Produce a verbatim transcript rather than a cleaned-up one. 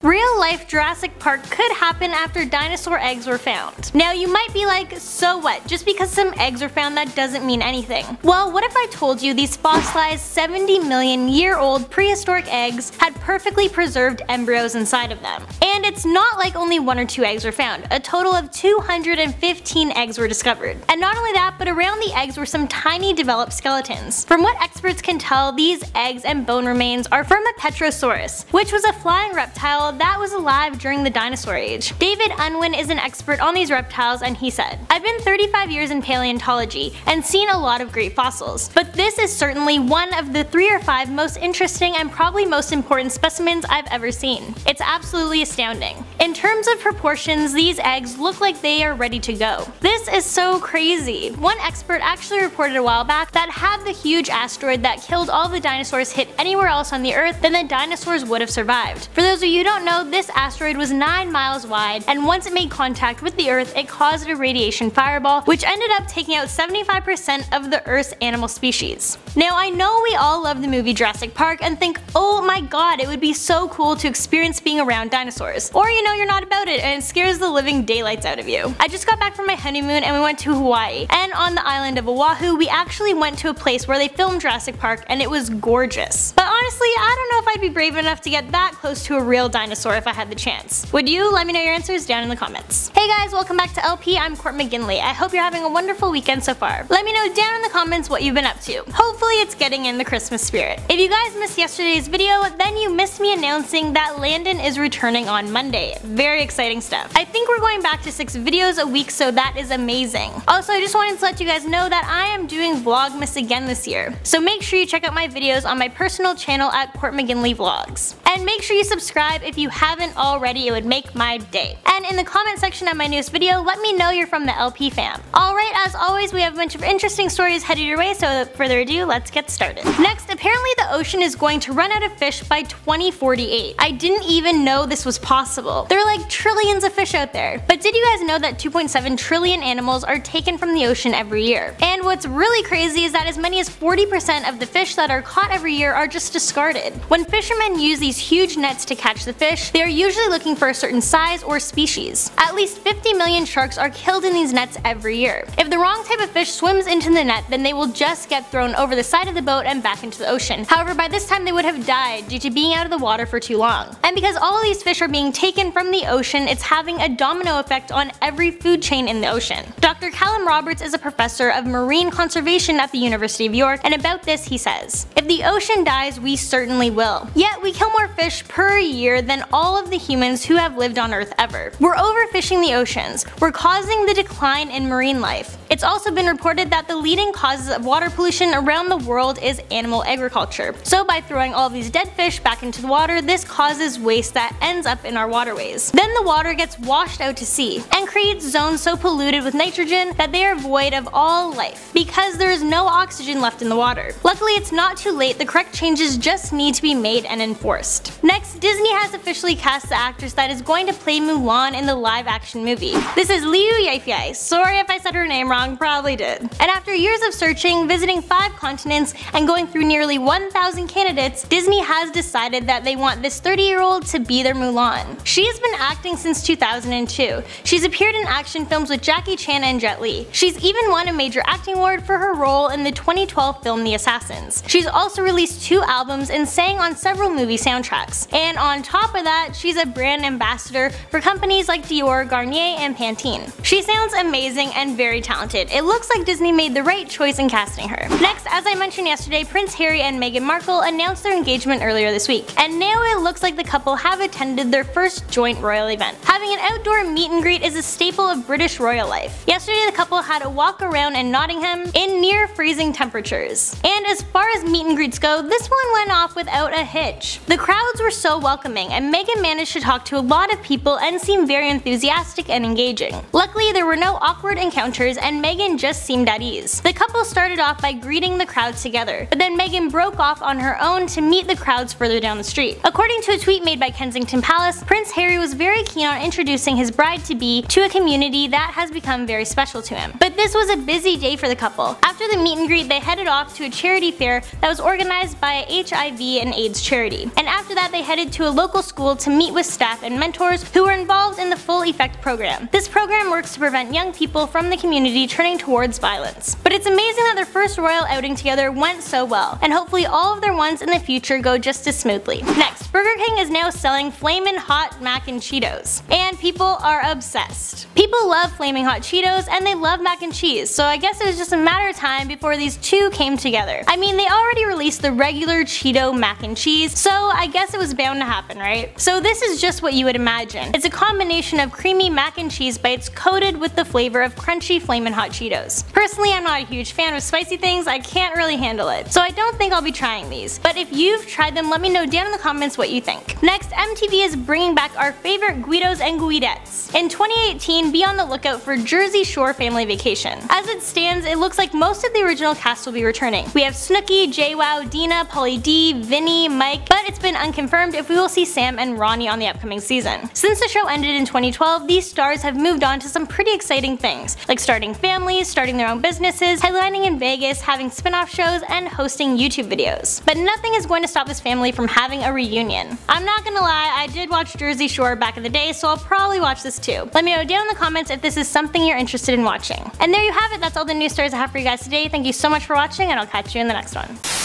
Real-life Jurassic Park could happen after dinosaur eggs were found. Now you might be like, so what? Just because some eggs were found, that doesn't mean anything. Well, what if I told you these fossilized seventy million year old prehistoric eggs had perfectly preserved embryos inside of them? And it's not like only one or two eggs were found. A total of two hundred fifteen eggs were discovered. And not only that, but around the eggs were some tiny developed skeletons. From what experts can tell, these eggs and bone remains are from a Petrosaurus, which was a flying reptile that was alive during the dinosaur age. David Unwin is an expert on these reptiles, and he said, "I've been thirty-five years in paleontology and seen a lot of great fossils, but this is certainly one of the three or five most interesting and probably most important specimens I've ever seen. It's absolutely astounding. In terms of proportions, these eggs look like they are ready to go." This is so crazy. One expert actually reported a while back that had the huge asteroid that killed all the dinosaurs hit anywhere else on the Earth, then the dinosaurs would have survived. For those of you who don't know, this asteroid was nine miles wide, and once it made contact with the Earth, it caused a radiation fireball, which ended up taking out seventy-five percent of the Earth's animal species. Now I know we all love the movie Jurassic Park and think, oh my god, it would be so cool to experience being around dinosaurs. Or you know you're not about it and it scares the living daylights out of you. I just got back from my honeymoon and we went to Hawaii, and on the island of Oahu we actually went to a place where they filmed Jurassic Park, and it was gorgeous. But honestly, I don't know if I'd be brave enough to get that close to a real dinosaur if I had the chance. Would you? Let me know your answers down in the comments. Hey guys, welcome back to L P. I'm Court McGinley. I hope you're having a wonderful weekend so far. Let me know down in the comments what you've been up to. Hopefully it's getting in the Christmas spirit. If you guys missed yesterday's video, then you missed me announcing that Landon is returning on Monday. Very exciting stuff. I think we're going back to six videos a week, so that is amazing. Also, I just wanted to let you guys know that I am doing Vlogmas again this year. So make sure you check out my videos on my personal channel at Court McGinley Vlogs. And make sure you subscribe if you haven't already, it would make my day. And in the comment section of my newest video, let me know you're from the L P fam. Alright, as always, we have a bunch of interesting stories headed your way, so without further ado, let's get started. Next, apparently the ocean is going to run out of fish by twenty forty-eight. I didn't even know this was possible. There are like trillions of fish out there. But did you guys know that two point seven trillion animals are taken from the ocean every year? And what's really crazy is that as many as forty percent of the fish that are caught every year are just discarded. When fishermen use these huge nets to catch the fish, they are usually looking for a certain size or species. At least fifty million sharks are killed in these nets every year. If the wrong type of fish swims into the net, then they will just get thrown over the side of the boat and back into the ocean. However, by this time they would have died due to being out of the water for too long. And because all of these fish are being taken from the ocean, it's having a domino effect on every food chain in the ocean. Doctor Callum Roberts is a professor of marine conservation at the University of York, and about this he says, "If the ocean dies, we certainly will. Yet we kill more fish per year than all of the humans who have lived on Earth ever. We're overfishing the oceans. We're causing the decline in marine life." It's also been reported that the leading causes of water pollution around the world is animal agriculture. So by throwing all these dead fish back into the water, this causes waste that ends up in our waterways. Then the water gets washed out to sea and creates zones so polluted with nitrogen that they are void of all life because there is no oxygen left in the water. Luckily, it's not too late. The correct changes just need to be made and enforced. Next, Disney has officially cast the actress that is going to play Mulan in the live action movie. This is Liu Yifei. Sorry if I said her name wrong, probably did. And after years of searching, visiting five continents, and going through nearly one thousand candidates, Disney has decided that they want this thirty year old to be their Mulan. She has been acting since two thousand two. She's appeared in action films with Jackie Chan and Jet Li. She's even won a major acting award for her role in the twenty twelve film The Assassins. She's also released two albums and sang on several movie soundtracks. And on top of that, she's a brand ambassador for companies like Dior, Garnier, and Pantene. She sounds amazing and very talented. It looks like Disney made the right choice in casting her. Next, as I mentioned yesterday, Prince Harry and Meghan Markle announced their engagement earlier this week, and now it looks like the couple have attended their first joint royal event. Having an outdoor meet and greet is a staple of British royal life. Yesterday the couple had a walk around in Nottingham in near freezing temperatures. And as far as meet and greets go, this one went off without a hitch. The crowds were so welcoming, and Meghan managed to talk to a lot of people and seem very enthusiastic and engaging. Luckily, there were no awkward encounters, and Meghan just seemed at ease. The couple started off by greeting the crowds together, but then Meghan broke off on her own to meet the crowds further down the street. According to a tweet made by Kensington Palace, Prince Harry was very keen on introducing his bride-to-be to a community that has become very special to him. But this was a busy day for the couple. After the meet and greet, they headed off to a charity fair that was organized by a H I V and AIDS charity. And after after that they headed to a local school to meet with staff and mentors who were involved in the Full Effect program. This program works to prevent young people from the community turning towards violence. But it's amazing that their first royal outing together went so well, and hopefully all of their ones in the future go just as smoothly. Next, Burger King is now selling Flamin' Hot Mac and Cheetos, and people are obsessed. People love Flaming Hot Cheetos and they love mac and cheese, so I guess it was just a matter of time before these two came together. I mean, they already released the regular Cheeto mac and cheese, so I guess it was bound to happen, right? So this is just what you would imagine. It's a combination of creamy mac and cheese bites coated with the flavor of crunchy Flamin' Hot Cheetos. Personally, I'm not a huge fan of spicy things, I can't really handle it, so I don't think I'll be trying these. But if you've tried them, let me know down in the comments what you think. Next, M T V is bringing back our favorite Guidos and Guidettes. In twenty eighteen, be on the lookout for Jersey Shore Family Vacation. As it stands, it looks like most of the original cast will be returning. We have Snooki, JWoww, Dina, Pauly D, Vinny, Mike, but it's been unconfirmed if we will see Sam and Ronnie on the upcoming season. Since the show ended in twenty twelve, these stars have moved on to some pretty exciting things, like starting families, starting their own businesses, headlining in Vegas, having spin-off shows, and hosting YouTube videos. But nothing is going to stop this family from having a reunion. I'm not gonna lie, I did watch Jersey Shore back in the day, so I'll probably watch this too. Let me know down in the comments if this is something you're interested in watching. And there you have it, that's all the news stories I have for you guys today. Thank you so much for watching, and I'll catch you in the next one.